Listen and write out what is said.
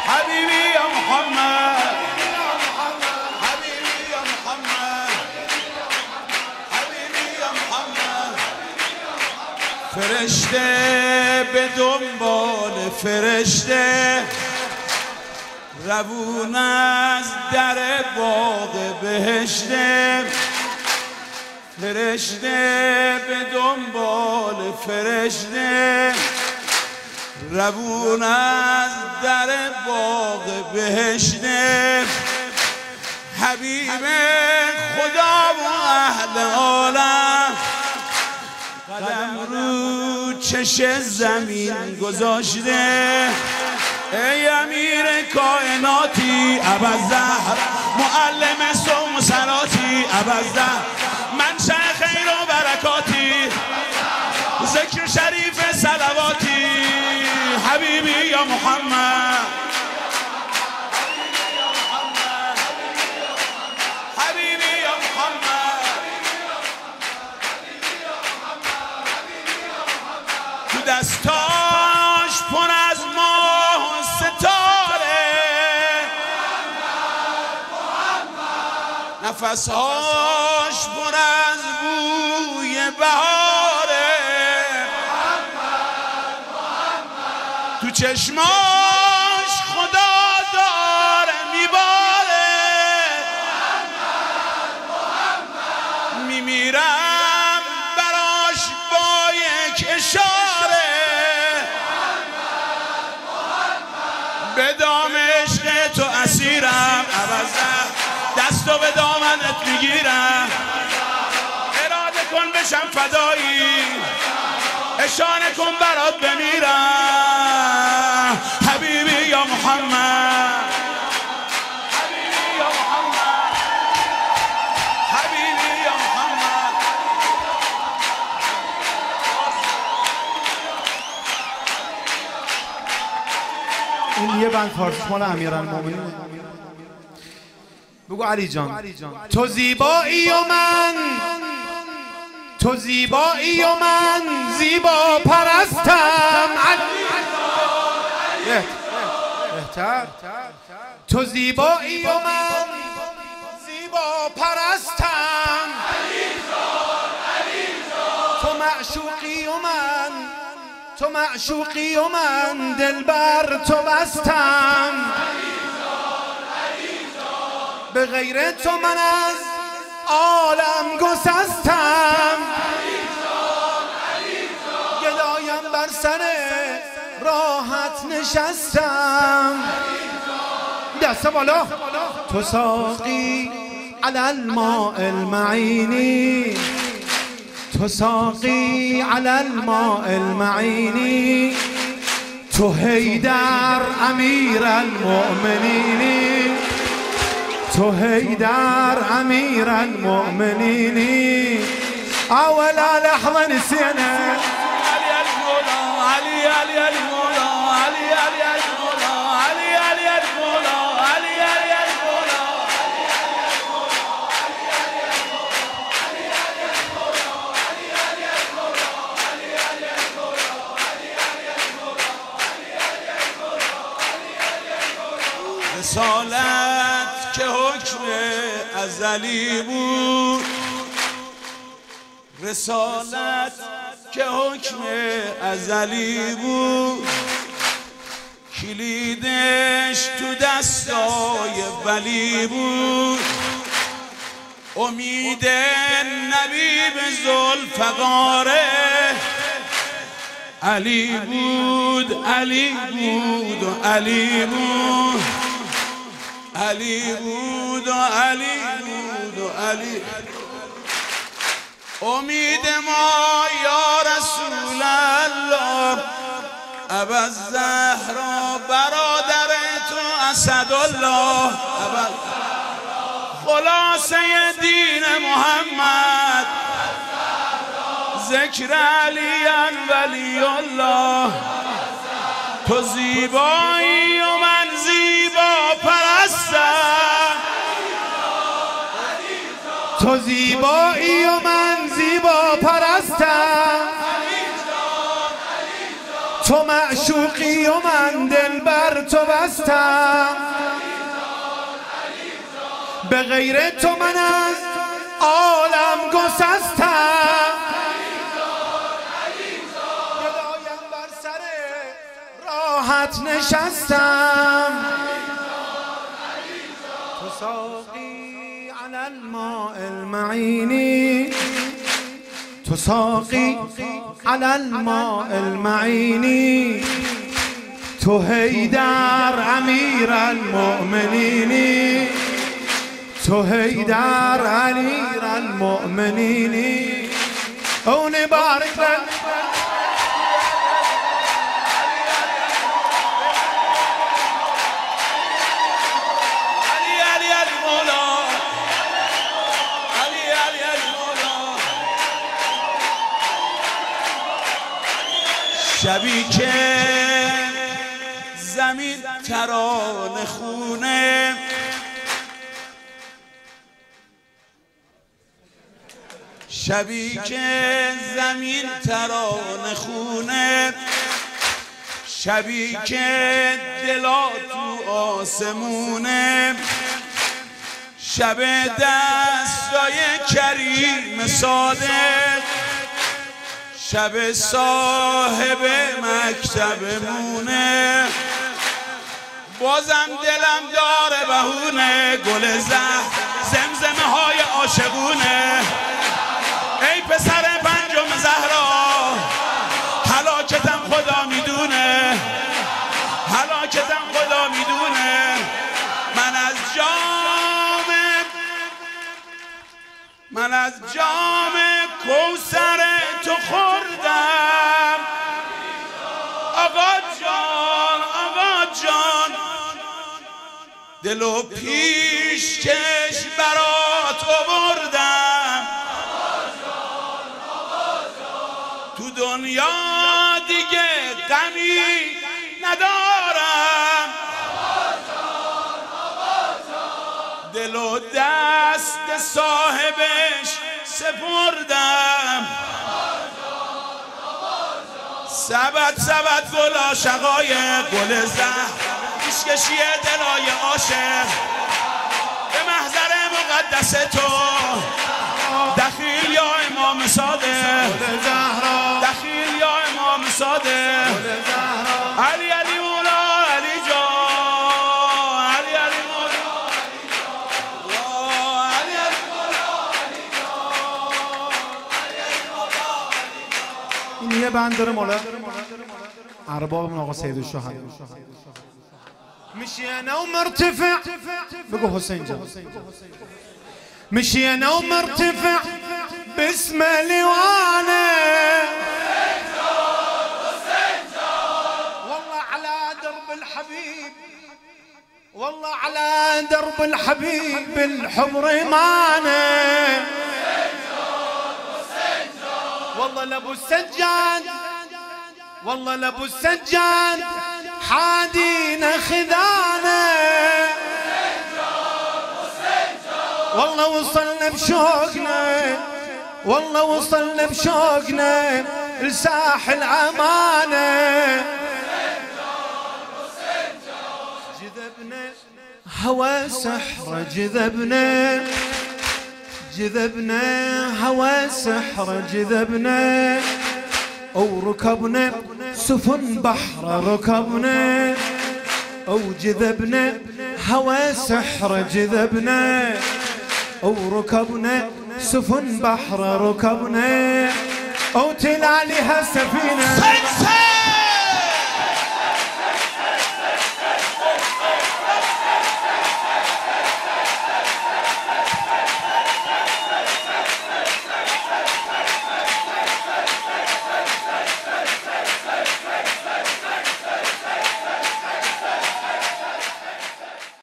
حبیبی یا محمد، حبیبی یا محمد، حبیبی یا محمد. فرشته به دنبال فرشته روون از در باغ بهشته. فرشته به دنبال فرشته روون از در باغ بهشته. حبیب خدا و اهل عالم قدم رو چش زمین گذاشته. ای امیر کائناتی ابوالزهر، معلم صوم و صلاتی ابوالزهر، منشأ خیر و برکاتی، ذکر شریف صلواتی. حبیبی یا محمد، حبیبی یا محمد. تو دستاش پر از ماه و ستاره، نفسهاش پر از بوی بهاره، تو چشماش خدا داره میباره. میمیرم براش با یک اشاره، به دام عشق تو اسیرم ابوالزهر، دستو به دامنت میگیرم. اراده کن بشم فدایی، اشاره کن برات بمیرم. حبیبی یا محمد، حبیبی یا محمد، حبیبی یا محمد. این یه بند فارسی مال امیرالمومنین. بگو علی جان تو زیبایی و من، تو زیبایی و من زیبا پرستم. بهتر. تو زیبایی و من زیبا پرستم، تو معشوقی و من، تو معشوقی و من دل بر تو بستم. به غیر تو من از عالم گسستم، گدایم بر سر راحت نشستم. دست بالا. تو ساقی علی الماء المعینی، تو ساقی علی الماء المعینی، تو حیدر امیر المؤمنینی، تو حیدر امیر المؤمنینی. اولا لحظه نسينا علي المولى، علي علي المولى، علي علي المولى، علي علي المولى، علي علي المولى. رسالت که حکم ازلی بود، رسالت که حکم ازلی بود، کلیدش تو دستای ولی بود. امید نبی به ذوالفقاره علی بود، علی بود و علی بود، علی بود و علی بود و علی. امید ما یا رسول الله ابوالزهرا، برادر تو اسدالله، خلاصه دین محمد، ذکر علی ولی الله. تو زیبایی و من زیبا پرستم، تو زیبایی و من زیبا پرستم، تو معشوقی و من دلبر بر تو بستم، به غیر تو من از عالم گسستم، گدایم بر سر راحت نشستم. تو ساقی علی الماء المعین، تو ساقی علی الماء المعین، تو حیدر امیر المؤمنین، تو حیدر امیر المؤمنین. اون بارک لك شبی که زمین ترانه خونه، شبی که زمین ترانه خونه، شبی که دلا تو آسمونه، شب دستای کریم صادق، شب صاحب مکتبمونه. بازم دلم داره بهونه، گل زمزمه های عاشقونه. ای پسر پنجم زهرا، هلاکتم خدا میدونه، هلاکتم خدا میدونه. من از جام کوثر تو خوردم. آقا جان، آقا جان، دلو پیشکش برات آوردم. تو دنیا دیگه غمی ندارم، دل و دست صاحبش سپردم. سبد گل عاشقای گل زهر، پیشکشی دلای عاشق به محضر مقدس تو. دخیل یا امام صادق، دخیل یا امام صادق. علی علی مولا علی جان، علی علی مولا علی علی مولا علی این جان. یه بند داره مولا اربابمون آقا سید الشهدا. مشينا ومرتفع، بقول حسين جان. مشينا ومرتفع باسم لوانا، والله على درب الحبيب، والله على درب الحبيب الحب رمانا. والله لابو السجاد، والله لابو السجاد حادينا خذانا. والله وصلنا بشوقنا، والله وصلنا بشوقنا لساحل عمانة. جذبنا هوى سحر، جذبنا جذبنا هوى سحر، جذبنا وركبنا سفن بحر، ركبنا أو جذبنا هوى سحر، جذبنا وركبنا سفن بحر، ركبنا أو تلاليها سفينة.